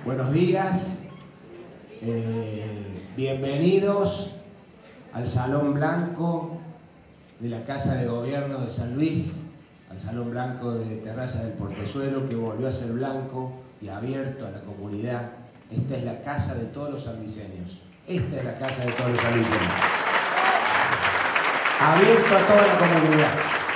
Buenos días, bienvenidos al Salón Blanco de la Casa de Gobierno de San Luis, al Salón Blanco de Terraza del Portezuelo, que volvió a ser blanco y abierto a la comunidad. Esta es la casa de todos los sanluiseños. Esta es la casa de todos los sanluiseños. Abierto a toda la comunidad.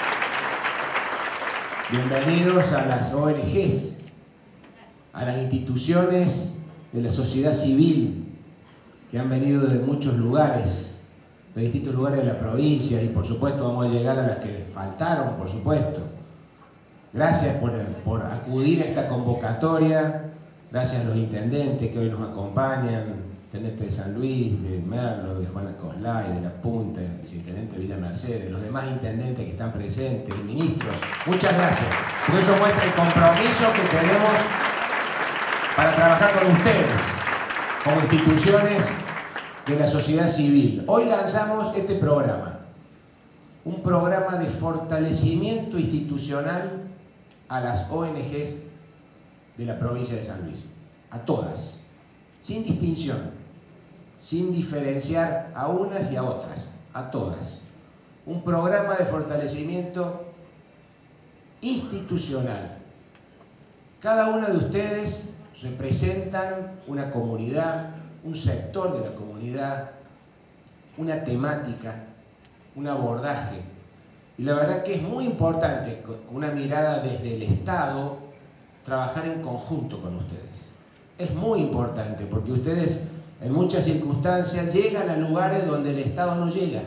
Bienvenidos a las ONGs, a las instituciones de la sociedad civil que han venido de muchos lugares, de distintos lugares de la provincia, y por supuesto vamos a llegar a las que les faltaron, por supuesto. Gracias por acudir a esta convocatoria, gracias a los intendentes que hoy nos acompañan, intendente de San Luis, de Merlo, de Juana Coslay, de La Punta, el viceintendente de Villa Mercedes, los demás intendentes que están presentes, y ministros. Muchas gracias, porque eso muestra el compromiso que tenemos para trabajar con ustedes, como instituciones de la sociedad civil. Hoy lanzamos este programa, un programa de fortalecimiento institucional a las ONGs de la provincia de San Luis, a todas, sin distinción, sin diferenciar a unas y a otras, a todas. Un programa de fortalecimiento institucional. Cada una de ustedes representan una comunidad, un sector de la comunidad, una temática, un abordaje. Y la verdad que es muy importante, con una mirada desde el Estado, trabajar en conjunto con ustedes. Es muy importante porque ustedes en muchas circunstancias llegan a lugares donde el Estado no llega.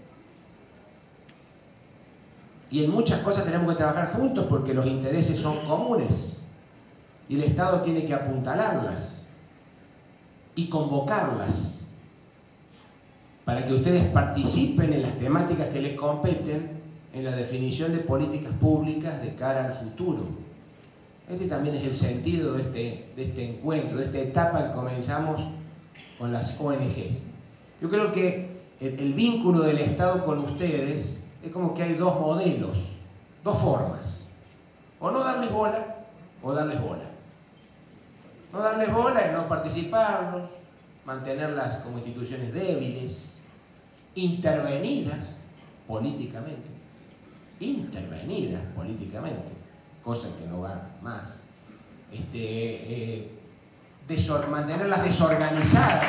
Y en muchas cosas tenemos que trabajar juntos porque los intereses son comunes. Y el Estado tiene que apuntalarlas y convocarlas para que ustedes participen en las temáticas que les competen en la definición de políticas públicas de cara al futuro. Este también es el sentido de este encuentro, de esta etapa que comenzamos con las ONGs. Yo creo que el vínculo del Estado con ustedes es como que hay dos modelos, dos formas. O no darles bola, o darles bola. No darles bola es no participarlos, mantenerlas como instituciones débiles, intervenidas políticamente, cosa que no va más, mantenerlas desorganizadas,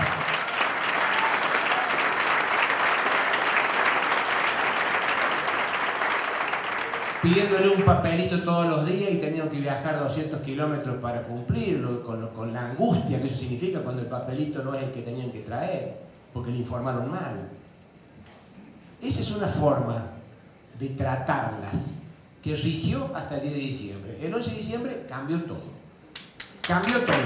pidiéndole un papelito todos los días y teniendo que viajar 200 kilómetros para cumplirlo, con la angustia que eso significa cuando el papelito no es el que tenían que traer, porque le informaron mal. Esa es una forma de tratarlas que rigió hasta el 10 de diciembre. El 11 de diciembre cambió todo. Cambió todo.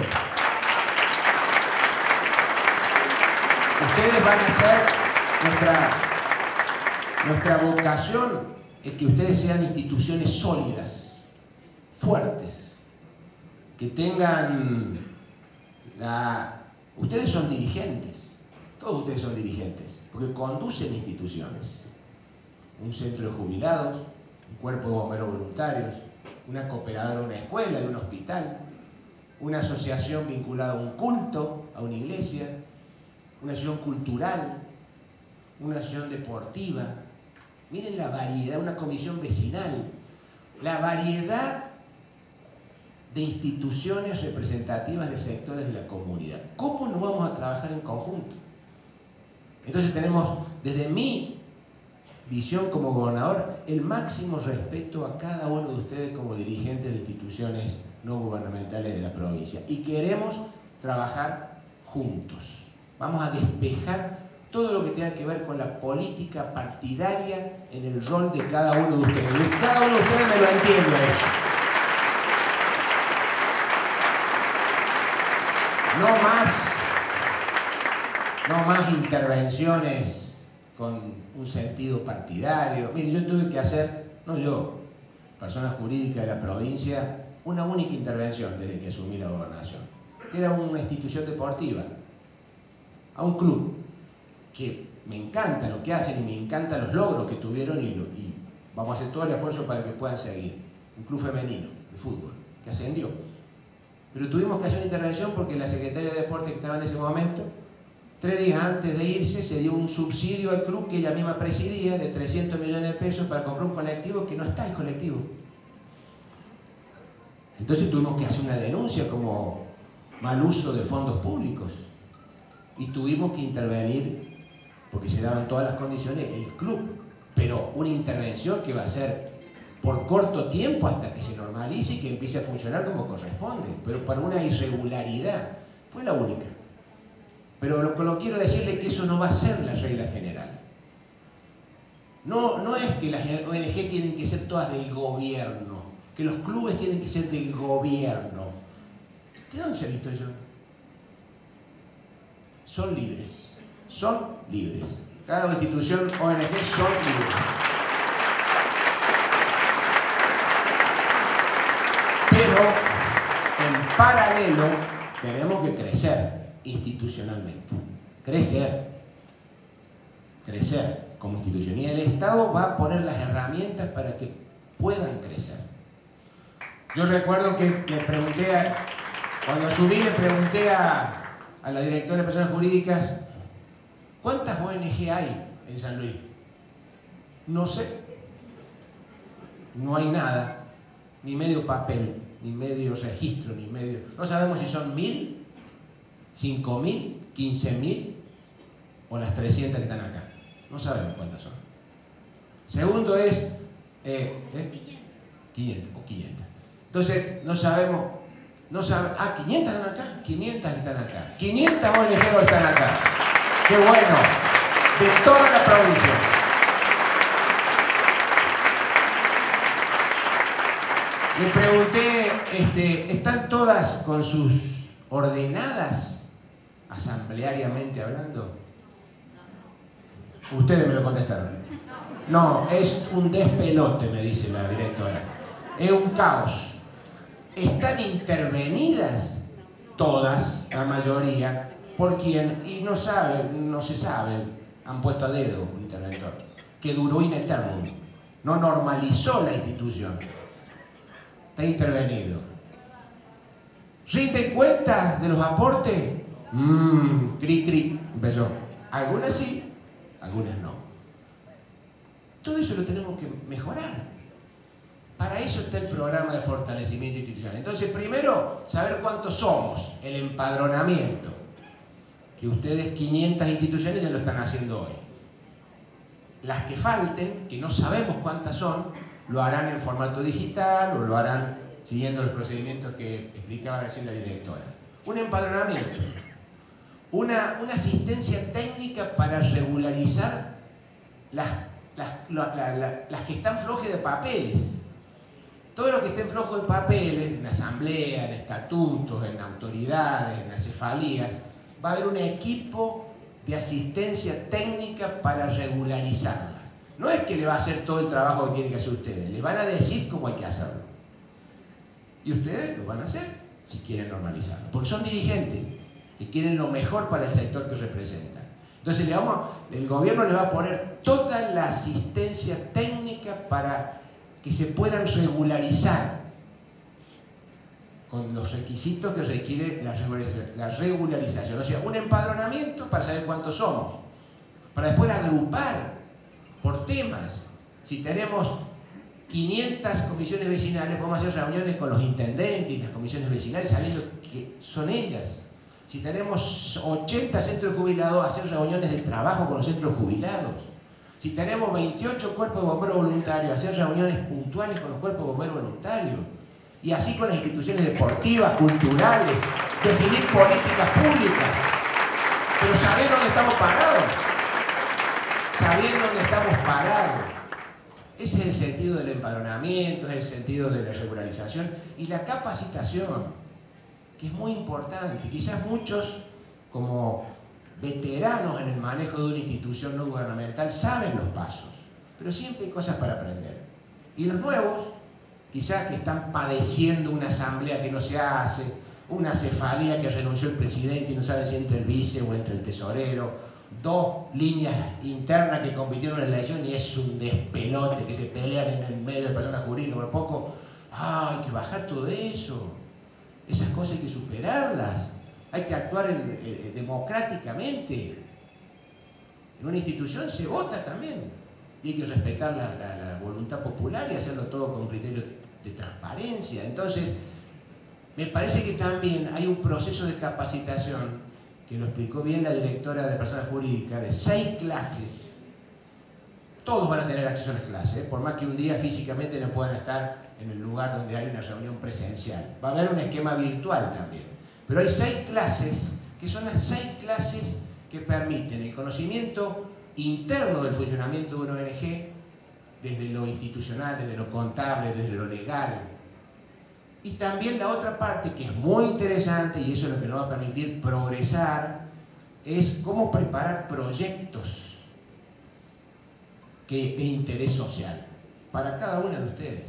Ustedes van a ser nuestra vocación. Es que ustedes sean instituciones sólidas, fuertes, que tengan Ustedes son dirigentes, todos ustedes son dirigentes, porque conducen instituciones. Un centro de jubilados, un cuerpo de bomberos voluntarios, una cooperadora de una escuela, de un hospital, una asociación vinculada a un culto, a una iglesia, una asociación cultural, una asociación deportiva. Miren la variedad, una comisión vecinal, la variedad de instituciones representativas de sectores de la comunidad. ¿Cómo no vamos a trabajar en conjunto? Entonces tenemos, desde mi visión como gobernador, el máximo respeto a cada uno de ustedes como dirigentes de instituciones no gubernamentales de la provincia. Y queremos trabajar juntos. Vamos a despejar todo lo que tenga que ver con la política partidaria en el rol de cada uno de ustedes. Y cada uno de ustedes me lo entiende eso. No más intervenciones con un sentido partidario. Mire, yo tuve que hacer, no yo, persona jurídica de la provincia, una única intervención desde que asumí la gobernación. Era una institución deportiva, a un club, que me encanta lo que hacen y me encantan los logros que tuvieron y vamos a hacer todo el esfuerzo para que puedan seguir. Un club femenino de fútbol que ascendió. Pero tuvimos que hacer una intervención porque la secretaria de Deporte que estaba en ese momento, 3 días antes de irse, se dio un subsidio al club que ella misma presidía de 300 millones de pesos para comprar un colectivo que no está el colectivo. Entonces tuvimos que hacer una denuncia como mal uso de fondos públicos y tuvimos que intervenir porque se daban todas las condiciones el club, pero una intervención que va a ser por corto tiempo hasta que se normalice y que empiece a funcionar como corresponde, pero para una irregularidad fue la única. Pero lo que quiero decirle es que eso no va a ser la regla general. No es que las ONG tienen que ser todas del gobierno, que los clubes tienen que ser del gobierno. ¿De dónde se ha visto eso? Son libres. Son libres. Cada institución ONG son libres. Pero en paralelo tenemos que crecer institucionalmente. Crecer como institución. Y el Estado va a poner las herramientas para que puedan crecer. Yo recuerdo que le pregunté, cuando asumí, le pregunté a la directora de Personas Jurídicas, ¿cuántas ONG hay en San Luis? No sé. No hay nada, ni medio papel, ni medio registro, ni medio... No sabemos si son 1.000, 5.000, 15.000 o las 300 que están acá. No sabemos cuántas son. Segundo es... 500 o 500. Entonces, no sabemos... 500 están acá, 500 están acá. 500 ONG están acá. ¡Qué bueno! De toda la provincia. Le pregunté, ¿están todas con sus ordenadas, asambleariamente hablando? Ustedes me lo contestaron. No, es un despelote, me dice la directora. Es un caos. Están intervenidas todas, la mayoría, por quien, y no se sabe, han puesto a dedo un interventor, que duró in eternum, no normalizó la institución. Está intervenido. ¿Rinde cuentas de los aportes? Cri, empezó. Algunas sí, algunas no. Todo eso lo tenemos que mejorar. Para eso está el programa de fortalecimiento institucional. Entonces, primero, saber cuántos somos, el empadronamiento. Que ustedes, 500 instituciones, ya lo están haciendo hoy. Las que falten, que no sabemos cuántas son, lo harán en formato digital o lo harán siguiendo los procedimientos que explicaba recién la directora. Un empadronamiento, una asistencia técnica para regularizar las que están flojas de papeles. Todo lo que estén flojos de papeles, en asamblea, en estatutos, en autoridades, en acefalías, va a haber un equipo de asistencia técnica para regularizarlas. No es que le va a hacer todo el trabajo que tienen que hacer ustedes, le van a decir cómo hay que hacerlo. Y ustedes lo van a hacer si quieren normalizarlo, porque son dirigentes que quieren lo mejor para el sector que representan. Entonces el gobierno les va a poner toda la asistencia técnica para que se puedan regularizar con los requisitos que requiere la regularización. O sea, un empadronamiento para saber cuántos somos, para después agrupar por temas. Si tenemos 500 comisiones vecinales, vamos a hacer reuniones con los intendentes y las comisiones vecinales sabiendo que son ellas. Si tenemos 80 centros jubilados, hacer reuniones de trabajo con los centros jubilados. Si tenemos 28 cuerpos de bomberos voluntarios, hacer reuniones puntuales con los cuerpos de bomberos voluntarios. Y así con las instituciones deportivas, culturales, definir políticas públicas. Pero saber dónde estamos parados. Saber dónde estamos parados. Ese es el sentido del empadronamiento, es el sentido de la regularización y la capacitación, que es muy importante. Quizás muchos, como veteranos en el manejo de una institución no gubernamental, saben los pasos, pero siempre hay cosas para aprender. Y los nuevos, quizás que están padeciendo una asamblea que no se hace, una cefalía que renunció el presidente y no saben si entre el vice o entre el tesorero, 2 líneas internas que compitieron en la elección y es un despelote, que se pelean en el medio de personas jurídicas, por poco, hay que bajar todo eso. Esas cosas hay que superarlas, hay que actuar democráticamente. En una institución se vota también y hay que respetar la voluntad popular y hacerlo todo con criterio de transparencia. Entonces, me parece que también hay un proceso de capacitación, que lo explicó bien la directora de Personas Jurídicas, de 6 clases. Todos van a tener acceso a las clases, por más que un día físicamente no puedan estar en el lugar donde hay una reunión presencial. Va a haber un esquema virtual también. Pero hay 6 clases, que son las 6 clases que permiten el conocimiento interno del funcionamiento de una ONG, desde lo institucional, desde lo contable, desde lo legal. Y también la otra parte, que es muy interesante, y eso es lo que nos va a permitir progresar, es cómo preparar proyectos de interés social para cada una de ustedes.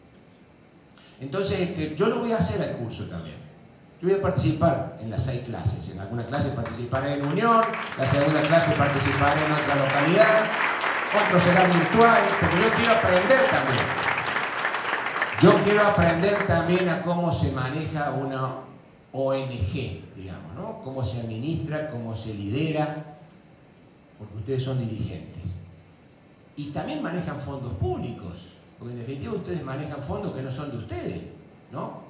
Entonces, yo lo voy a hacer al curso también. Yo voy a participar en las 6 clases. En alguna clase participaré en Unión, la segunda clase participaré en otra localidad, otro será virtual, porque yo quiero aprender también. Yo quiero aprender también a cómo se maneja una ONG, digamos, ¿no? Cómo se administra, cómo se lidera, porque ustedes son dirigentes. Y también manejan fondos públicos, porque en definitiva ustedes manejan fondos que no son de ustedes, ¿no?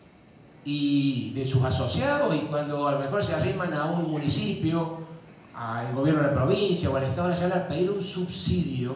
Y de sus asociados, y cuando a lo mejor se arriman a un municipio, al gobierno de la provincia o al Estado Nacional a pedir un subsidio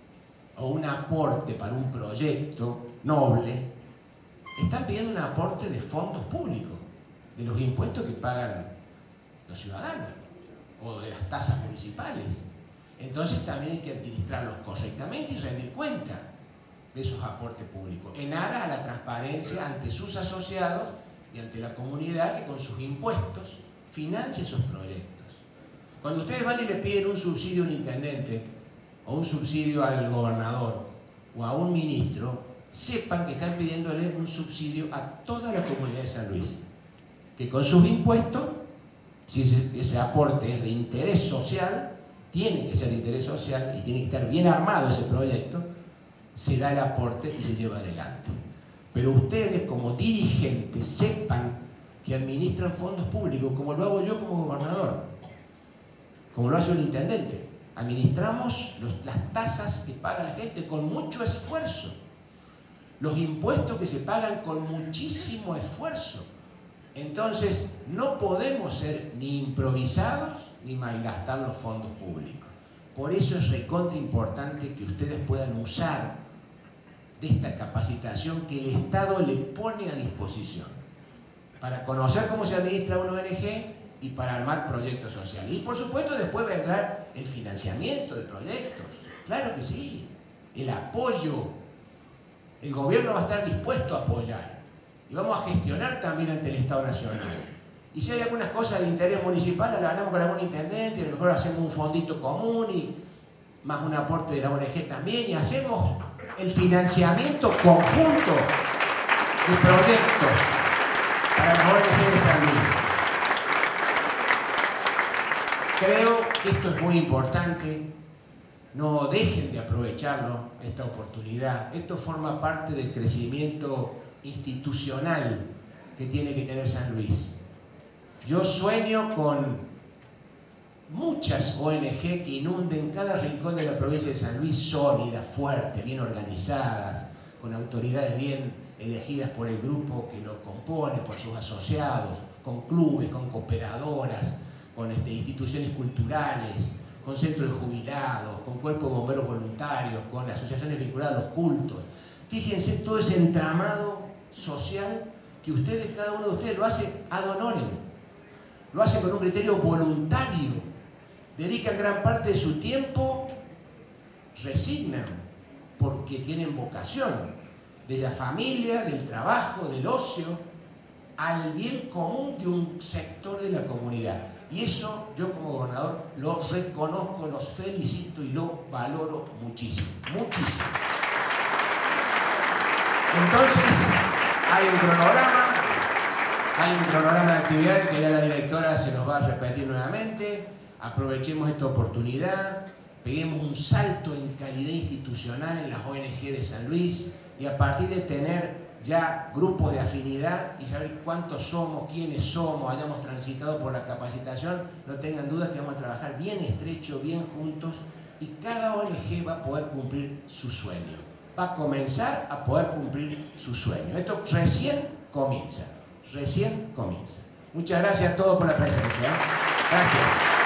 o un aporte para un proyecto noble, están pidiendo un aporte de fondos públicos, de los impuestos que pagan los ciudadanos o de las tasas municipales. Entonces también hay que administrarlos correctamente y rendir cuenta de esos aportes públicos, en aras a la transparencia ante sus asociados y ante la comunidad que con sus impuestos financia esos proyectos. Cuando ustedes van y le piden un subsidio a un intendente, o un subsidio al gobernador, o a un ministro, sepan que están pidiéndole un subsidio a toda la comunidad de San Luis, que con sus impuestos, si ese aporte es de interés social, tiene que ser de interés social y tiene que estar bien armado ese proyecto, se da el aporte y se lleva adelante. Pero ustedes como dirigentes sepan que administran fondos públicos, como lo hago yo como gobernador, como lo hace un intendente. Administramos las tasas que paga la gente con mucho esfuerzo, los impuestos que se pagan con muchísimo esfuerzo. Entonces no podemos ser ni improvisados ni malgastar los fondos públicos. Por eso es recontra importante que ustedes puedan usar de esta capacitación que el Estado le pone a disposición para conocer cómo se administra una ONG y para armar proyectos sociales. Y por supuesto después vendrá el financiamiento de proyectos, claro que sí, el apoyo. El gobierno va a estar dispuesto a apoyar y vamos a gestionar también ante el Estado Nacional. Y si hay algunas cosas de interés municipal, lo haremos con algún intendente, y a lo mejor hacemos un fondito común y más un aporte de la ONG también, y hacemos el financiamiento conjunto de proyectos para la ONG de San Luis. Creo que esto es muy importante, no dejen de aprovecharlo, esta oportunidad. Esto forma parte del crecimiento institucional que tiene que tener San Luis. Yo sueño con muchas ONG que inunden cada rincón de la provincia de San Luis, sólidas, fuertes, bien organizadas, con autoridades bien elegidas por el grupo que lo compone, por sus asociados, con clubes, con cooperadoras, con instituciones culturales, con centros de jubilados, con cuerpos de bomberos voluntarios, con asociaciones vinculadas a los cultos. Fíjense todo ese entramado social que ustedes, cada uno de ustedes lo hace ad honorem, lo hace con un criterio voluntario, dedican gran parte de su tiempo, resignan, porque tienen vocación, de la familia, del trabajo, del ocio, al bien común de un sector de la comunidad. Y eso yo como gobernador lo reconozco, los felicito y lo valoro muchísimo, muchísimo. Entonces, hay un cronograma de actividades que ya la directora se nos va a repetir nuevamente. Aprovechemos esta oportunidad, peguemos un salto en calidad institucional en las ONG de San Luis y a partir de tener ya grupos de afinidad y saber cuántos somos, quiénes somos, hayamos transitado por la capacitación, no tengan dudas que vamos a trabajar bien estrecho, bien juntos y cada ONG va a poder cumplir su sueño. Va a comenzar a poder cumplir su sueño. Esto recién comienza, recién comienza. Muchas gracias a todos por la presencia. Gracias.